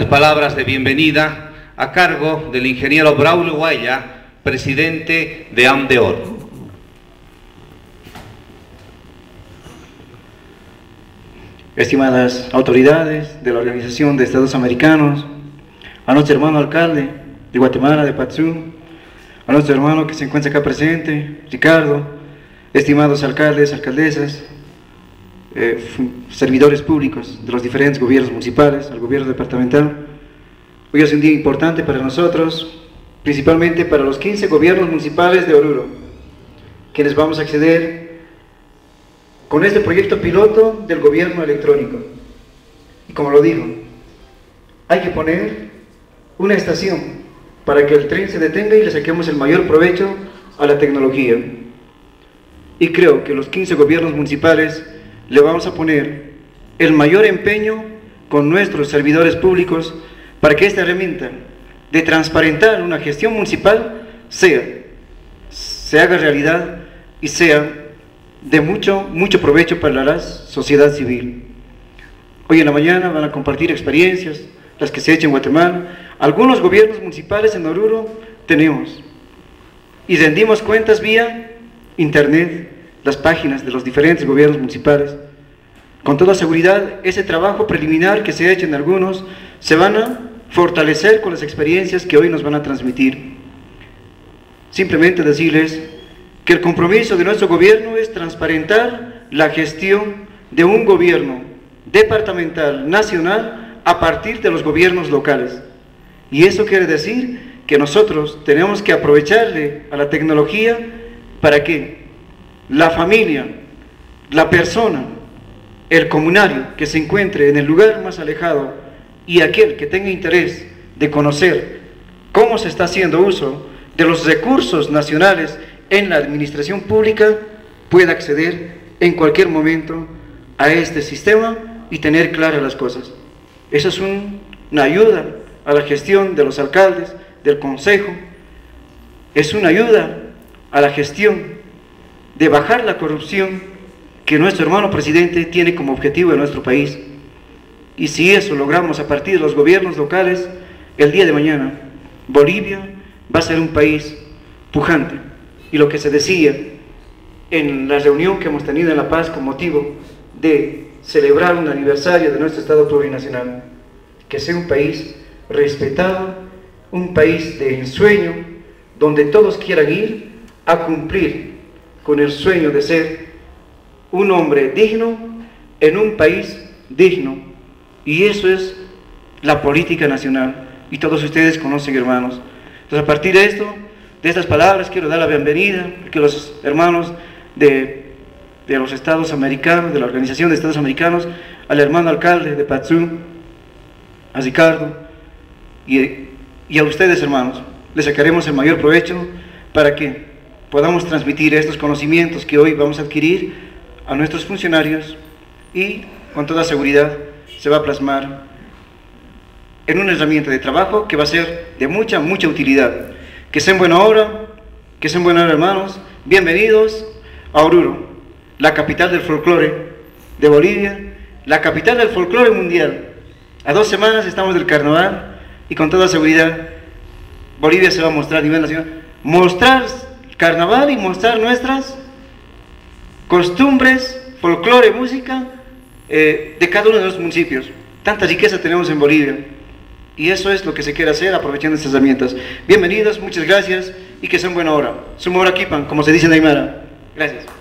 Palabras de bienvenida a cargo del ingeniero Braulio Guaya, presidente de AMDEOR. Estimadas autoridades de la Organización de Estados Americanos, a nuestro hermano alcalde de Guatemala, de Patzú, a nuestro hermano que se encuentra acá presente, Ricardo, estimados alcaldes, alcaldesas, servidores públicos de los diferentes gobiernos municipales, al gobierno departamental. Hoy es un día importante para nosotros, principalmente para los 15 gobiernos municipales de Oruro, quienes vamos a acceder con este proyecto piloto del gobierno electrónico. Y como lo digo, hay que poner una estación para que el tren se detenga y le saquemos el mayor provecho a la tecnología. Y creo que los 15 gobiernos municipales le vamos a poner el mayor empeño con nuestros servidores públicos para que esta herramienta de transparentar una gestión municipal se haga realidad y sea de mucho provecho para la sociedad civil. Hoy en la mañana van a compartir experiencias, las que se han hecho en Guatemala. Algunos gobiernos municipales en Oruro tenemos y rendimos cuentas vía internet, las páginas de los diferentes gobiernos municipales. Con toda seguridad, ese trabajo preliminar que se ha hecho en algunos se van a fortalecer con las experiencias que hoy nos van a transmitir. Simplemente decirles que el compromiso de nuestro gobierno es transparentar la gestión de un gobierno departamental, nacional, a partir de los gobiernos locales. Y eso quiere decir que nosotros tenemos que aprovecharle a la tecnología para que la familia, la persona, el comunario que se encuentre en el lugar más alejado y aquel que tenga interés de conocer cómo se está haciendo uso de los recursos nacionales en la administración pública pueda acceder en cualquier momento a este sistema y tener claras las cosas. Eso es una ayuda a la gestión de los alcaldes, del consejo, es una ayuda a la gestión de bajar la corrupción que nuestro hermano presidente tiene como objetivo en nuestro país. Y si eso logramos a partir de los gobiernos locales, el día de mañana Bolivia va a ser un país pujante. Y lo que se decía en la reunión que hemos tenido en La Paz con motivo de celebrar un aniversario de nuestro Estado plurinacional, que sea un país respetado, un país de ensueño, donde todos quieran ir a cumplir con el sueño de ser un hombre digno en un país digno. Y eso es la política nacional, y todos ustedes conocen, hermanos. Entonces, a partir de esto, de estas palabras, quiero dar la bienvenida a los hermanos de los Estados Americanos, de la Organización de Estados Americanos, al hermano alcalde de Patzú, a Ricardo, y a ustedes, hermanos. Les sacaremos el mayor provecho para que podamos transmitir estos conocimientos que hoy vamos a adquirir a nuestros funcionarios, y con toda seguridad se va a plasmar en una herramienta de trabajo que va a ser de mucha utilidad. Que sea en buena hora, hermanos. Bienvenidos a Oruro, la capital del folclore de Bolivia, la capital del folclore mundial. A 2 semanas estamos del carnaval y con toda seguridad Bolivia se va a mostrar a nivel nacional. Mostrar carnaval y mostrar nuestras costumbres, folclore, música de cada uno de los municipios. Tanta riqueza tenemos en Bolivia. Y eso es lo que se quiere hacer aprovechando estas herramientas. Bienvenidos, muchas gracias y que sea en buena hora. Suma hora kipan, como se dice en Aymara. Gracias.